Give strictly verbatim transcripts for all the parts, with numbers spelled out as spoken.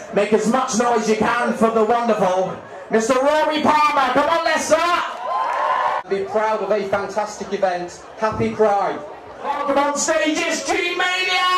Make as much noise as you can for the wonderful Mister Rory Palmer. Come on, Leicester! Be proud of a fantastic event. Happy Pride. Welcome on stage is G-Mania!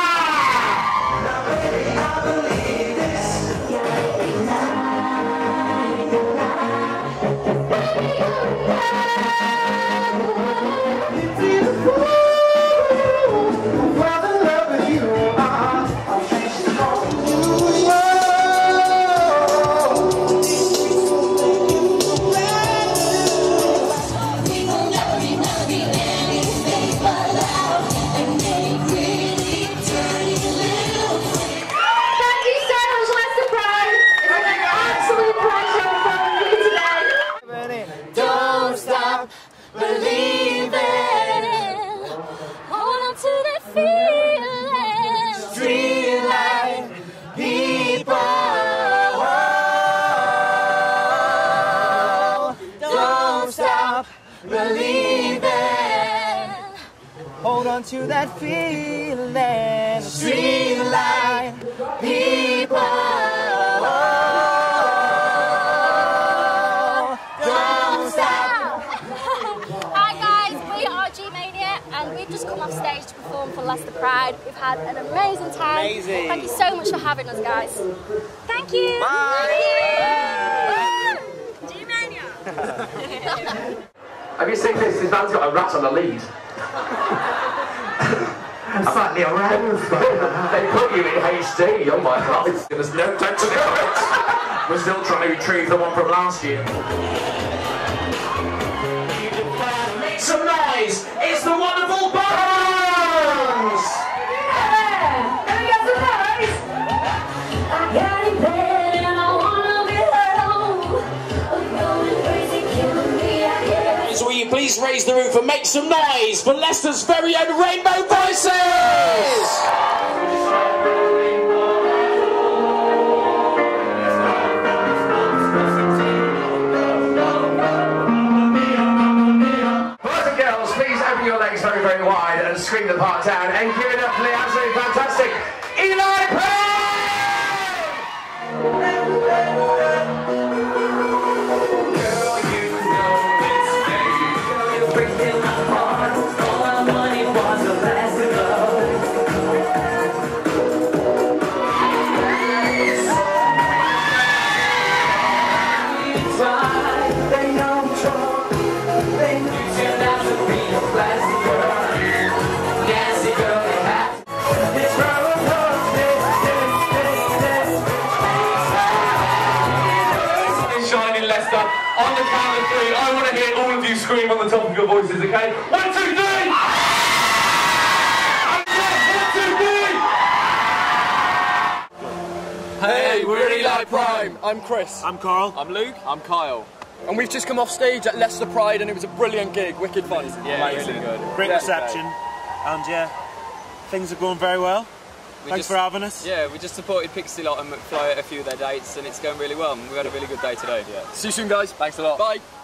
Hold on to that feeling, streetlight people. Don't stop. Hi guys, we are G-Mania and we've just come off stage to perform for Leicester Pride. We've had an amazing time. Amazing. Thank you so much for having us, guys. Thank you. Bye. G-Mania. Have you seen this? This man's got a rat on the lead. Slightly around. They put you in H D, oh my god. There's no time to do it. We're still trying to retrieve the one from last year. Make some noise! It's the wonderful Bones! Yeah! Let me get some noise! I got it bad and I wanna be home. I'm going crazy, killing me, I guess. So will you please raise the roof and make some noise for Leicester's very own Rainbow Voices! Boys and girls, please open your legs very, very wide and scream the part down and give it up for the absolutely fantastic Eli Payne! On the count of three, I want to hear all of you scream on the top of your voices, okay? One, two, three! One, two, three! Hey, we're Eli Prime. I'm Chris. I'm Carl. I'm Luke. I'm Kyle. And we've just come off stage at Leicester Pride and it was a brilliant gig, wicked fun. Yeah, amazing. Really good. Great yeah, reception, and yeah, things are going very well. We Thanks just, for having us. Yeah, we just supported Pixie Lot and McFly at a few of their dates and it's going really well. We've had a really good day today. Yeah. See you soon, guys. Thanks a lot. Bye.